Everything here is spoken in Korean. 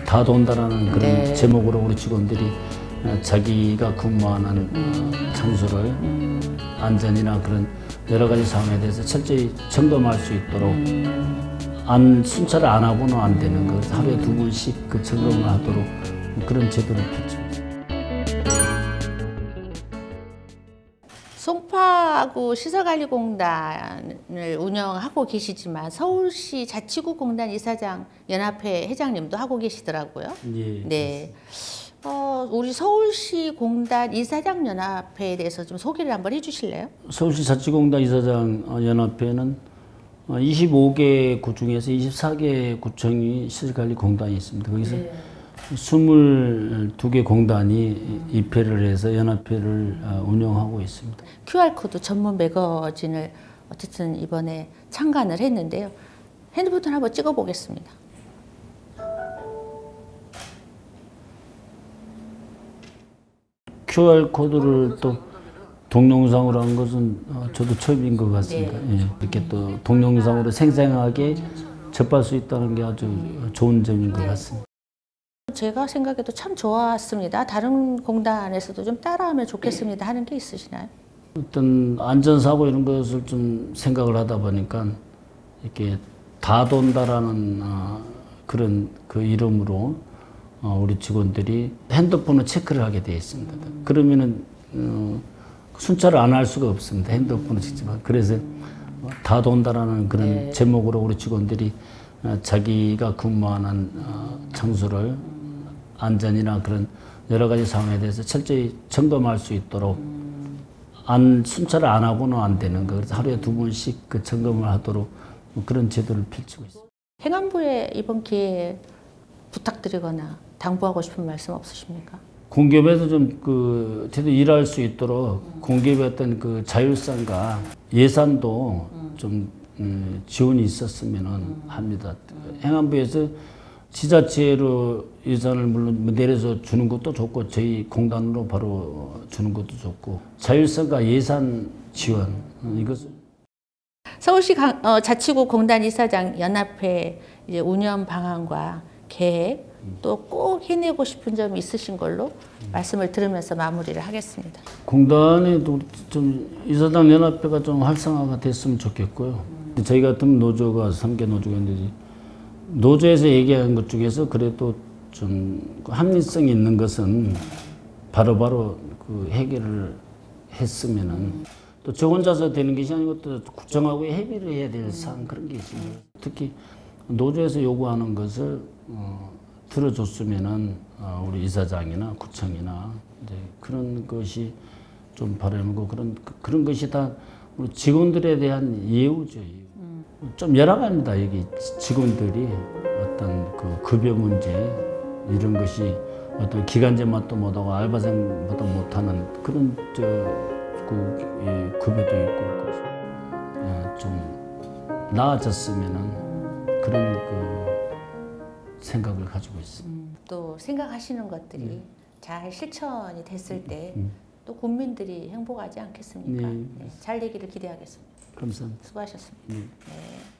다 돈다라는 그런 네. 제목으로 우리 직원들이 자기가 근무하는 장소를 안전이나 그런 여러 가지 사항에 대해서 철저히 점검할 수 있도록 순찰을 안 하고는 안 되는 거 하루에 2번씩 그 점검을 하도록 그런 제도를 펼치고 있습니다. 송파구 시설관리공단을 운영하고 계시지만 서울시 자치구공단 이사장 연합회 회장님도 하고 계시더라고요. 예, 네. 우리 서울시 공단 이사장 연합회에 대해서 좀 소개를 한번 해주실래요? 서울시 자치공단 이사장 연합회는 25개 구 중에서 24개 구청이 시설관리공단이 있습니다. 거기서 22개 공단이 입회를 해서 연합회를 운영하고 있습니다. QR코드 전문 매거진을 어쨌든 이번에 창간을 했는데요. 핸드폰을 한번 찍어 보겠습니다. QR코드를 또 동영상으로 한 것은 저도 처음인 것 같습니다. 네. 예. 이렇게 또 동영상으로 생생하게 접할 수 있다는 게 아주 좋은 점인 것 같습니다. 제가 생각해도 참 좋았습니다. 다른 공단에서도 좀 따라하면 좋겠습니다 하는 게 있으시나요? 어떤 안전사고 이런 것을 좀 생각을 하다 보니까 이렇게 다 돈다라는 그런 그 이름으로 우리 직원들이 핸드폰을 체크를 하게 되어 있습니다. 그러면은 순찰을 안 할 수가 없습니다. 핸드폰을 직접. 그래서 다 돈다라는 그런 제목으로 우리 직원들이 자기가 근무하는 장소를 안전이나 그런 여러 가지 상황에 대해서 철저히 점검할 수 있도록 순찰을 안 하고는 안 되는 거. 그래서 하루에 2번씩 그 점검을 하도록 그런 제도를 펼치고 있습니다. 행안부에 이번 기회에 부탁드리거나 당부하고 싶은 말씀 없으십니까? 공기업에서 좀 제대로 일할 수 있도록 공기업의 어떤 그 자율성과 예산도 좀 지원이 있었으면 합니다. 행안부에서 지자체로 예산을 물론 내려서 주는 것도 좋고 저희 공단으로 바로 주는 것도 좋고 자율성과 예산 지원 이것을 서울시 자치구 공단 이사장 연합회 이제 운영 방안과 계획 또 꼭 해내고 싶은 점이 있으신 걸로 말씀을 들으면서 마무리를 하겠습니다. 공단에도 좀 이사장 연합회가 좀 활성화가 됐으면 좋겠고요. 저희 같은 노조가 3개 노조가 있는데 노조에서 얘기한 것 중에서 그래도 좀 합리성 있는 것은 바로바로 그 해결을 했으면은 또 저 혼자서 되는 것이 아니고 또 국정하고 협의를 해야 될 사항 그런 게 있습니다. 특히 노조에서 요구하는 것을 들어줬으면은 우리 이사장이나 구청이나 이제 그런 것이 좀 바람이고 그런 것이 다 우리 직원들에 대한 예우죠. 좀 열악합니다. 여기 직원들이 어떤 그 급여 문제 이런 것이 어떤 기간제맛도 못하고 알바생보다 못하는 그런 급여도 있고 좀 나아졌으면은 그런 생각을 가지고 있습니다. 또 생각하시는 것들이 잘 실천이 됐을 때 또 국민들이 행복하지 않겠습니까? 네, 잘 되기를 기대하겠습니다. 감사합니다. 수고하셨습니다. 네.